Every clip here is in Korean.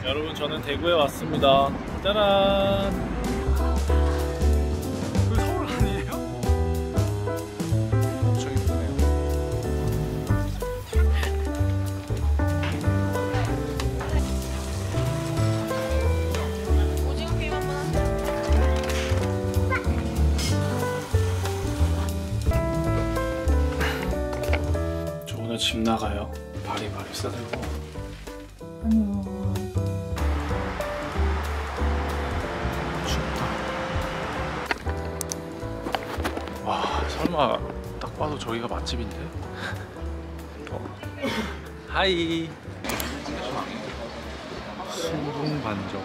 여러분, 저는 대구에 왔습니다. 짜란! 그 서울 아니에요? 엄청 이쁘네요. 오징어 게임 한번 하자. 저 오늘 집 나가요. 바리바리 싸들고. 와, 설마 딱 봐도 저기가 맛집인데? 하이. 순둥 반점.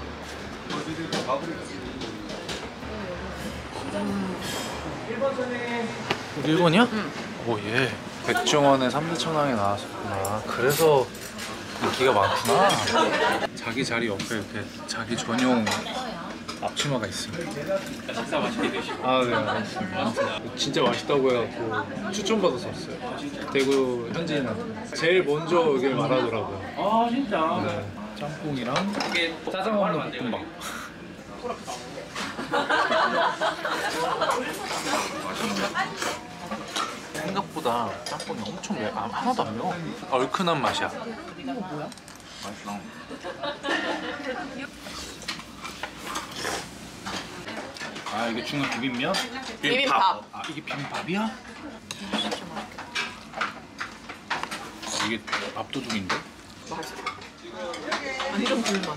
우리 일본이야? 응. 오, 예. 백종원의 3대천왕에 나왔었구나. 그래서 인기가 많구나. 자기 자리 옆에 이렇게 자기 전용 앞치마가 있습니다. 식사 맛있게 드시고. 아, 네, 알겠습니다. 진짜 맛있다고 해갖고 추천받아서 왔어요. 대구 현지인한테 제일 먼저 여길 말하더라고요. 아, 진짜? 네. 짬뽕이랑 짜장 없는 볶음밥. 생각보다 짬뽕이 엄청 하나도 안 매워. 얼큰한 맛이야. 이거 뭐야? 맛있어. 아, 이게 중국 비빔면? 비빔밥. 아, 이게 비빔밥이야? 이게 밥도둑인데? 맛있어. 완전 불만.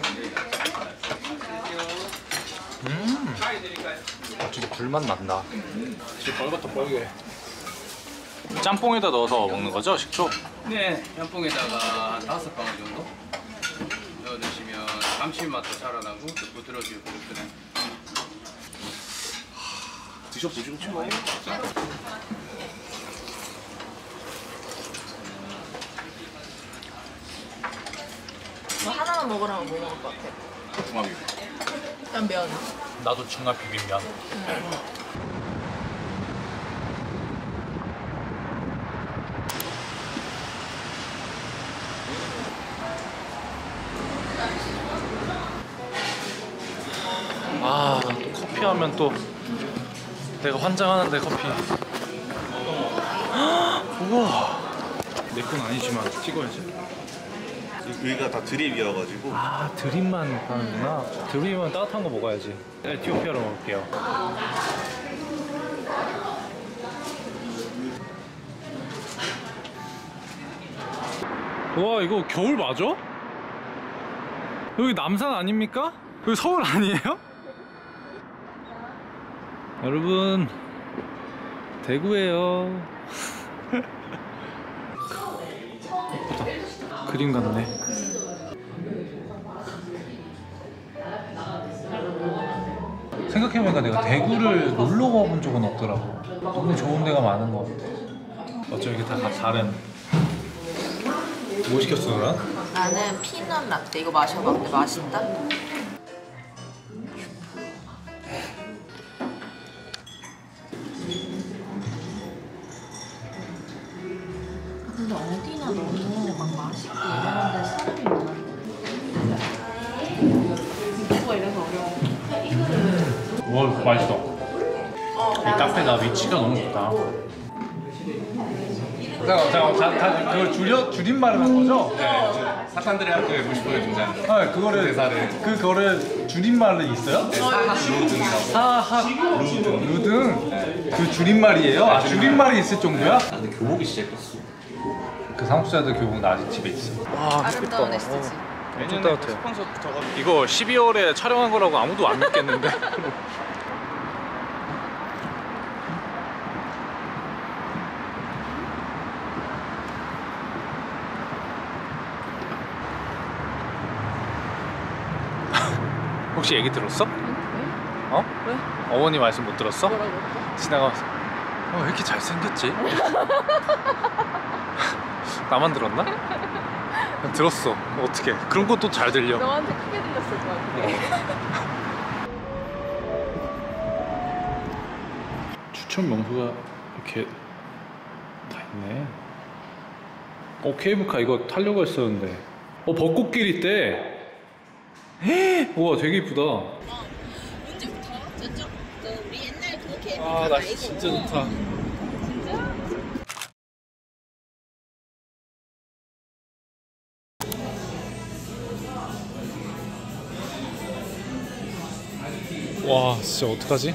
진짜 불맛 난다. 진짜 뻘겋다 뻘게. 짬뽕에다 넣어서 먹는 거죠, 식초? 네, 짬뽕에다가 5방울 정도 넣어 드시면 감칠맛도 살아나고 부드러지고 그래. 드셔보시고 싶어요? 너 하나만 먹으라면 뭐 먹을 것 같아? 중화비. 난 면. 나도 중화 비빔면. 아, 또 커피 하면 또 내가 환장하는데 커피. 우와. 내 건 아니지만 찍어야지. 여기가 다 드립이어가지고. 아, 드립만 하는구나. 드립은 따뜻한 거 먹어야지. 에티오피아로 먹을게요. 와, 이거 겨울 맞아? 여기 남산 아닙니까? 여기 서울 아니에요? 여러분, 대구예요. 예쁘다. 그림 같네. 생각해보니까 내가 대구를 놀러 가본 적은 없더라고. 너무 좋은 데가 많은 것 같아. 어쩜 이렇게 다 다른. 뭐 시켰어, 너랑? 나는 피넛 라떼. 이거 마셔봤는데 맛있다. 근데 어디나 너무 막 맛있게 이러는데 사람이 많아. 이거가 이래서 어려워. 와, 맛있어. 이 카페가 위치가 너무 좋다. 잠깐, 그걸 줄임말을 한 거죠? 네, 사탄들의 학교에 무식분을 등장. 아, 그거를 줄임말이 있어요? 네, 사학 루등이라고. 사학 루등? 그 줄임말이에요? 아, 줄임말이 있을 정도야? 근데 교복이 진짜 예뻤어. 그 상속자들 교복 나 아직 집에 있어. 와, 아름다운 SG. 엄청 따뜻해. 이거 12월에 촬영한 거라고 아무도 안 믿겠는데? 혹시 얘기 들었어? 어? 왜? 어머니 말씀 못 들었어? 뭐라고? 지나가면서 왜 이렇게 잘생겼지? 나만 들었나? 들었어. 어떻게? 그런 것도 잘 들려. 너한테 크게 들렸을 것 같아. 추천 명소가 이렇게 다 있네. 케이블카 이거 타려고 했었는데. 벚꽃길 있대. 우와 되게 이쁘다. 언제부터? 저쪽 우리 옛날 그렇게 아 날씨 진짜 좋다. 와 진짜 어떡하지?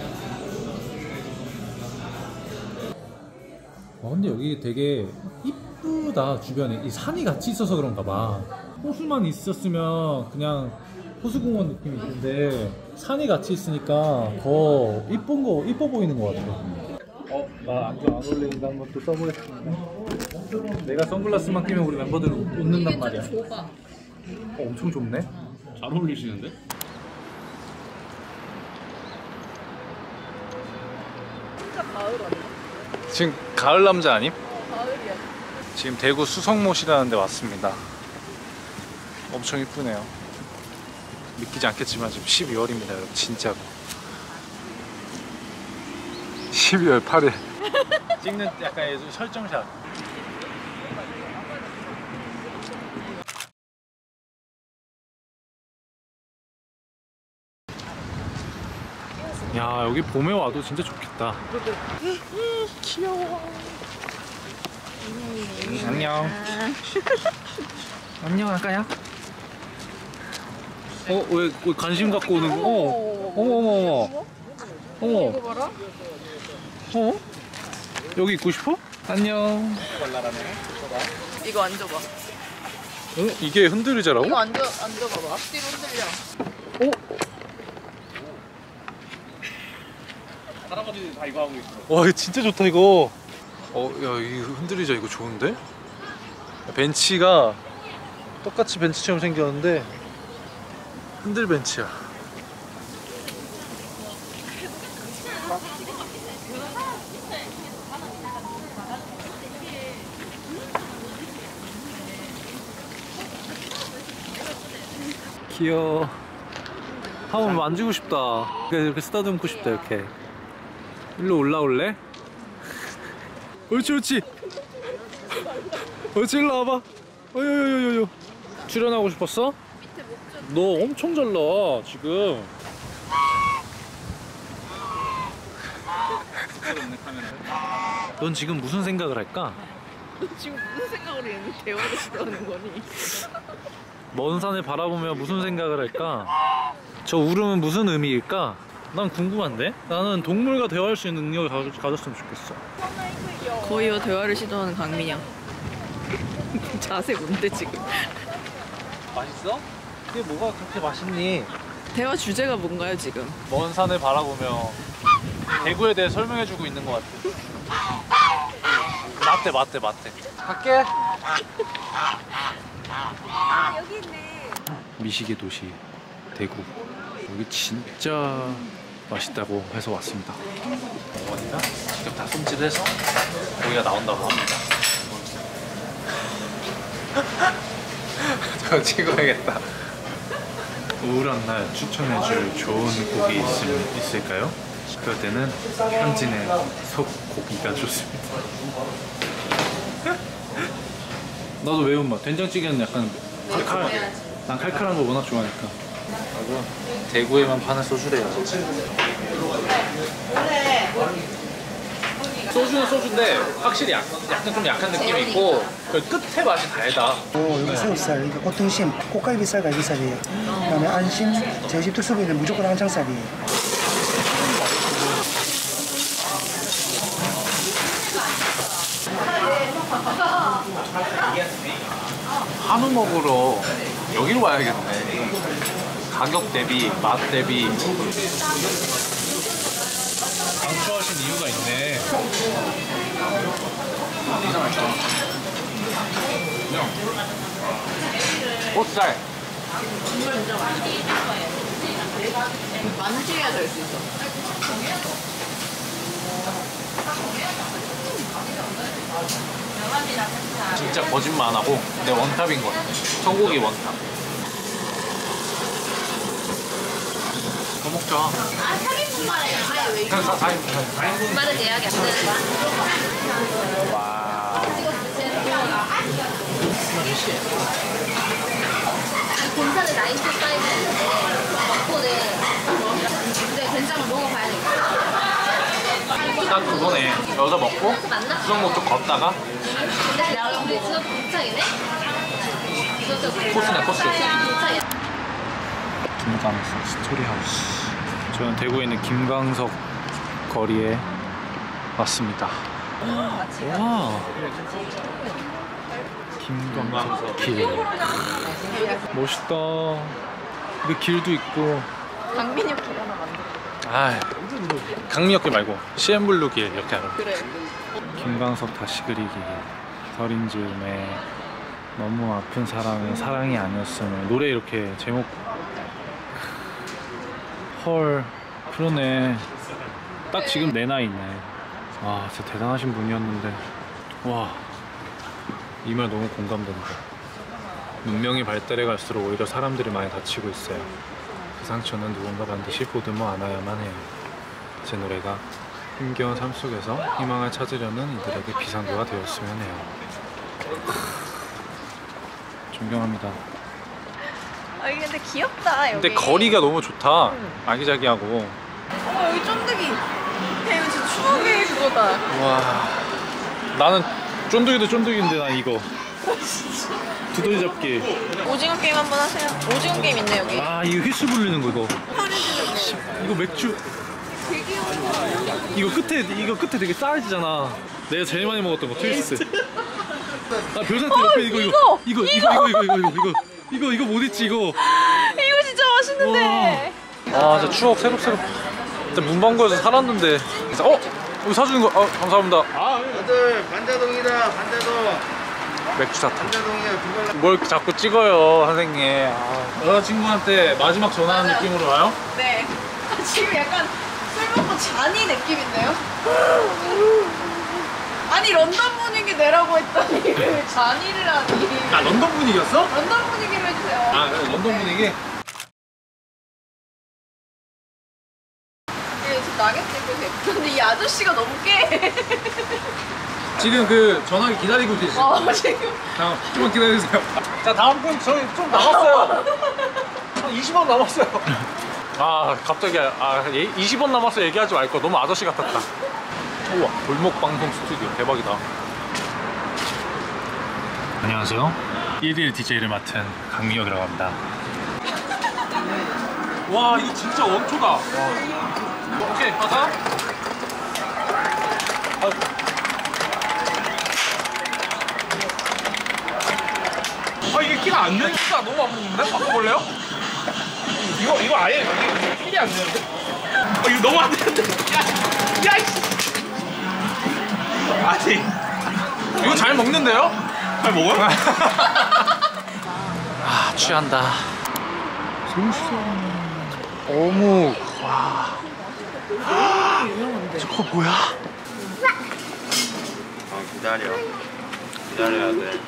와 근데 여기 되게 이쁘다. 주변에 이 산이 같이 있어서 그런가 봐. 호수만 있었으면 그냥 호수공원 느낌이 있는데 산이 같이 있으니까 더 이뻐 보이는 것 같아. 나 안경 안 어울리는데 한번 또 써보겠습니다. 내가 선글라스만 끼면 우리 멤버들 웃는단 말이야. 좁아. 엄청 좁네. 잘 어울리시는데? 진짜 가을 아니야? 지금 가을 남자 아님? 가을이야. 지금 대구 수성못이라는 데 왔습니다. 엄청 이쁘네요. 믿기지 않겠지만 지금 12월입니다 여러분. 진짜로 12월 8일 찍는 약간 예술 설정샷. 야 여기 봄에 와도 진짜 좋겠다. 귀여워. 안녕. 안녕 아까야. 왜 관심 갖고 오는 거? 어머. 이거 봐라. 여기 있고 싶어? 안녕. 이거 앉아봐. 이게 흔들리자라고? 이거 앉아봐봐. 앞뒤로 흔들려. 할아버지들 다 이거 하고 있어. 와 이거 진짜 좋다 이거. 야 이거 흔들리자 이거 좋은데? 벤치가 똑같이 벤치처럼 생겼는데 흔들 벤치야. 귀여워. 한번 만지고 싶다. 이렇게 쓰다듬고 싶다 이렇게. 일로 올라올래? 옳지. 일로 와봐. 어여여여여. 출연하고 싶었어? 너 엄청 잘 나와 지금. 넌 지금 무슨 생각을 할까? 너 지금 무슨 생각으로 얘는 대화를 시도하는 거니? 먼 산을 바라보며 무슨 생각을 할까? 저 울음은 무슨 의미일까? 난 궁금한데? 나는 동물과 대화할 수 있는 능력을 가졌으면 좋겠어. 거의와 대화를 시도하는 강민영. 자세 뭔데 지금? 맛있어? 그게 뭐가 그렇게 맛있니? 대화 주제가 뭔가요 지금? 먼 산을 바라보며 대구에 대해 설명해주고 있는 것 같아. 맞대. 갈게. 여기 있네. 미식의 도시 대구. 여기 진짜 맛있다고 해서 왔습니다. 어머니가 직접 다 손질해서 고기가 나온다고 합니다. 저 찍어야겠다. 우울한 날 추천해줄 좋은 고기 있을까요? 그럴 때는 현진의 속고기가 좋습니다. 나도 매운맛. 된장찌개는 약간 난 칼칼한 거 워낙 좋아하니까. 그리고 대구에만 파는 소주래요. 소주는 소주인데 확실히 약간 좀 약한 느낌이 있고 그 끝에 맛이 달다. 여기 새우살, 이게 고등심, 꽃갈비살, 갈비살이에요. 그다음에 안심, 저희 집 특수부위는 무조건 항창살이에요. 한우 먹으러 여기로 와야겠네. 가격 대비, 맛 대비. 강추하신 이유가 있네. 진짜 맛있다. 꽃살. 만지해야 될 수 있어. 진짜 거짓말 안 하고 내 원탑인 것 같아. 소고기 원탑. 더 먹자. 그냥 다 4인분. 말은 예약이 안 돼. 와. 본사는 나이트 사이즈인데 딱 그거네. 여기서 먹고 수정목 좀 걷다가 코스네 코스. 김광석 스토리하우스. 저는 대구에 있는 김광석 거리에 왔습니다. 와. 김광석 길. 멋있다. 그 길도 있고. 강민혁 길 하나 만들어. 아, 강민혁길 말고 CN블루길 이렇게 하는. 그래. 김광석 다시 그리기. 서린 즈음에 너무 아픈 사랑은 사랑이 아니었으면. 노래 이렇게 제목. 헐, 그러네. 딱 지금 내 나이네. 와, 진짜 대단하신 분이었는데. 와, 이 말 너무 공감된다. 문명이 발달해 갈수록 오히려 사람들이 많이 다치고 있어요. 그 상처는 누군가 반드시 보듬어 안아야만 해요. 제 노래가 힘겨운 삶 속에서 희망을 찾으려는 이들에게 비상구가 되었으면 해요. 아 존경합니다. 근데 귀엽다 여기. 근데 거리가 너무 좋다. 아기자기하고. 여기 쫀득이. 야 이거 진짜 추억의 그거다. 와, 나는 쫀득이도 쫀득이인데 난 이거 두더지 잡기. 오징어 게임 한번 하세요. 오징어 게임 있네 여기. 아, 이거 휘스 불리는 거 이거. 이거 맥주. 이거 끝에 되게 싸지잖아. 내가 제일 많이 먹었던 거 트위스트. 아, 별사태 옆에 이거 못 잊지 이거. 이거 진짜 맛있는데. 아, 진짜 추억 새록새록. 진짜 문방구에서 살았는데. 여기 사주는 거. 감사합니다. 아들 반자동이다. 반자동. 맥주 사탕. 반자동이야. 그걸 뭘 이렇게 자꾸 찍어요, 선생님. 여자친구한테 마지막 전화하는 느낌으로 와요? 네. 지금 약간 술 먹고 잔이 느낌인데요? 아니 런던 분위기 내라고 했더니 왜 잔이를 하니? 아, 런던 분위기였어? 런던 분위기로 해주세요. 아, 그래, 런던 분위기? 예, 지금 나겟 찍고 있어요. 근데 이 아저씨가 너무 깨. 지금 그 전화기 기다리고 계시죠? 지금. 좀만 기다려주세요. 자, 다음 분 저희 좀 남았어요. 한 20원 남았어요. 아, 갑자기 20원 남았어 얘기하지 말고 너무 아저씨 같았다. 우와, 골목 방송 스튜디오 대박이다. 안녕하세요. 1일 DJ를 맡은 강민혁이라고 합니다. 와, 이거 진짜 원초다. 와. 오케이, 가자. 이게 키가 안 되는 키가 너무 안 먹는데? 바꿔볼래요? 이거 아예 이게 킬이 안 되는데? 이거 너무 안 되는데? 야 이씨! 아니 이거 잘 먹는데요? 잘 먹어요? 아, 취한다. 어묵. 와. 저거 뭐야? 기다려야 돼.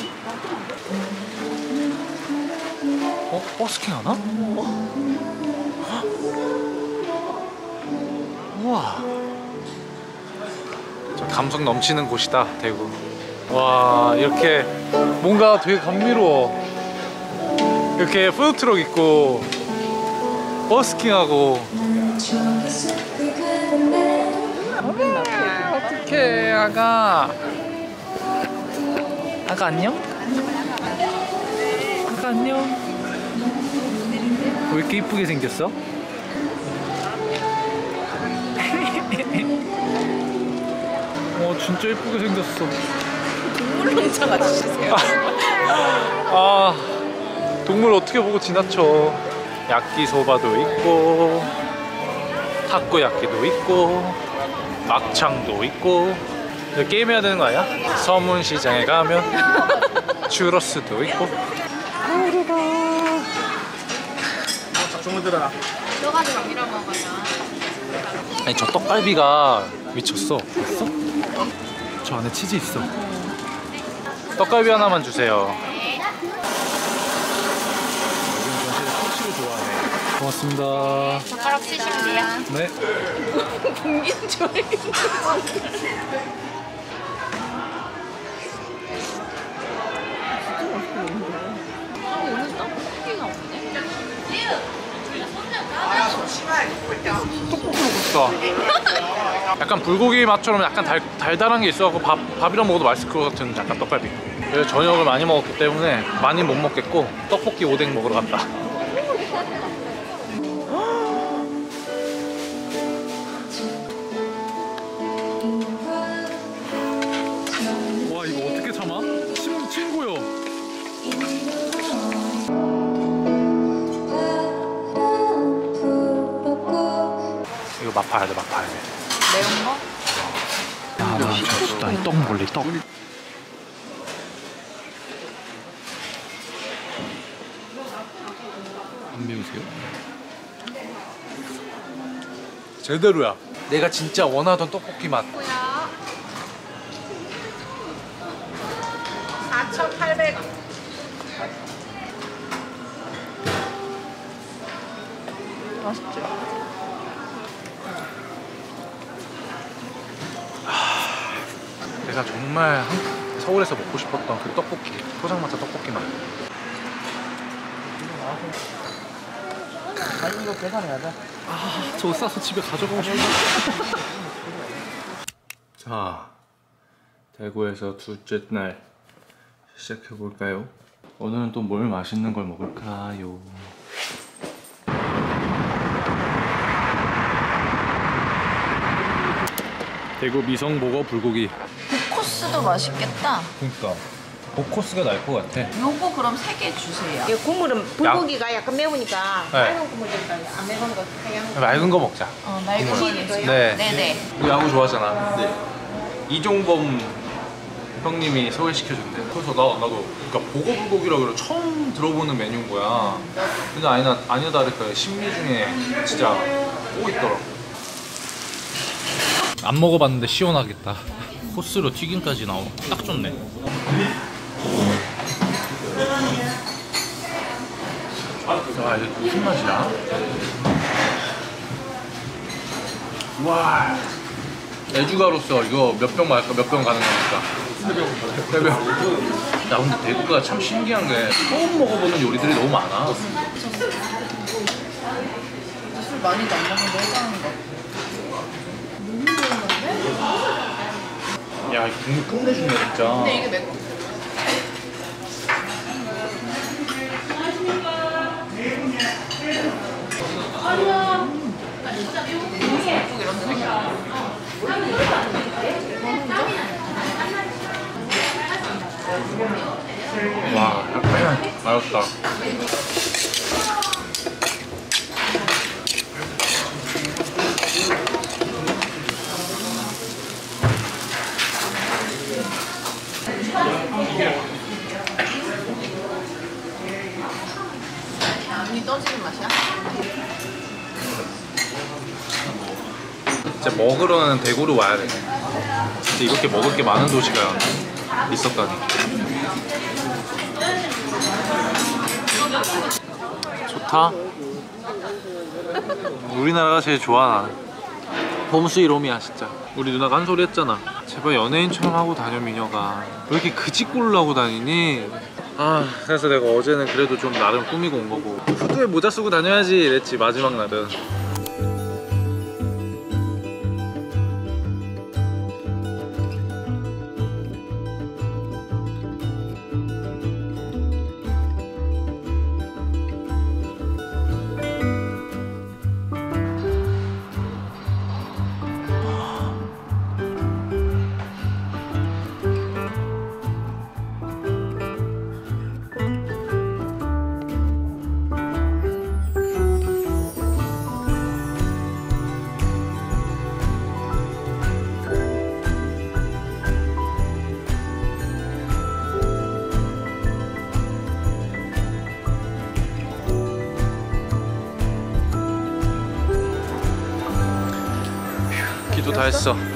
버스킹 하나? 우와. 저 감성 넘치는 곳이다, 대구. 와, 이렇게 뭔가 되게 감미로워. 이렇게 푸드트럭 있고 버스킹하고. 어떡해, 아가. 아가 안녕? 아가 안녕? 왜 이렇게 이쁘게 생겼어? 진짜 이쁘게 생겼어. 동물농장 아저씨세요? 아, 동물 어떻게 보고 지나쳐. 야끼소바도 있고 타코야끼도 있고 막창도 있고. 이제 게임해야 되는 거 아니야? 서문시장에 가면 추러스도 있고. 주문들아. 넣어가지고 밀어 먹어요. 아니, 저 떡갈비가 미쳤어. 봤어? 저 안에 치즈 있어. 떡갈비 하나만 주세요. 요즘 전체를 토치를 좋아하네. 고맙습니다. 젓가락 쓰시면 돼요. 네. 공기는 좋아해. 오늘 떡볶이가 없네. 떡볶이 먹고 싶다. 약간 불고기 맛처럼 약간 달달한 게 있어갖고 밥이랑 먹어도 맛있을 것 같은 약간 떡갈비. 그래서 저녁을 많이 먹었기 때문에 많이 못 먹겠고 떡볶이 오뎅 먹으러 갔다. 와 이거 어떻게 참아? 침 고여. 이거 맛 봐야 돼, 맛 봐야 돼. 매운 거? 아, 진짜 떡 먹을래, 떡. 안 매우세요? 제대로야. 내가 진짜 원하던 떡볶이 맛. 4,800원. 맛있지? 내가 정말 서울에서 먹고 싶었던 그 떡볶이, 포장마차 떡볶이 맛. 아니 이거 계산해야 돼. 저거 싸서 집에 가져가고 싶어. 자, 대구에서 둘째 날 시작해 볼까요? 오늘은 또 뭘 맛있는 걸 먹을까요? 대구 미성보거 불고기. 코스도 맛있겠다. 그러니까 보코스가 날 것 같아. 요거 그럼 3개 주세요. 이 국물은 불고기가 약간 매우니까 네. 맑은 국물 드릴까요? 안 매운 거 하얀 거. 맑은 거 먹자. 맑은 거 있어요? 네. 네네. 우리 야구 좋아하잖아. 네. 이종범 형님이 소개시켜준대. 그래서 나도 그러니까 보거 불고기라고 그래 처음 들어보는 메뉴인 거야. 근데 아니나 다를까 신미 중에 진짜 꼭 있더라고. 안 먹어봤는데 시원하겠다. 코스로 튀김까지 나오고 딱 좋네. 아 이게 무슨 맛이야? 와 애주가로서 이거 몇 병 말까 몇 병 가는 겁니까? 3병. 야 근데 대구가 참 신기한 게 처음 먹어보는 요리들이 너무 많아. 술 많이도 안 먹는데 해장하는 거. 야 이 국물 끝내주네 진짜. 근데 이게 맵고. 와 약간 맛있다. 눈이 떠지는 맛이야? 진짜 먹으러는 대구로 와야 돼. 진짜 이렇게 먹을 게 많은 도시가 있었다니. 좋다. 우리나라가 제일 좋아. 봄수이 롬이야 진짜. 우리 누나가 한 소리 했잖아. 제발 연예인처럼 하고 다녀 미녀가. 왜 이렇게 그짓골로 하고 다니니? 아 그래서 내가 어제는 그래도 좀 나름 꾸미고 온 거고 후드에 모자 쓰고 다녀야지 이랬지 마지막 날은. 기도 다 했어.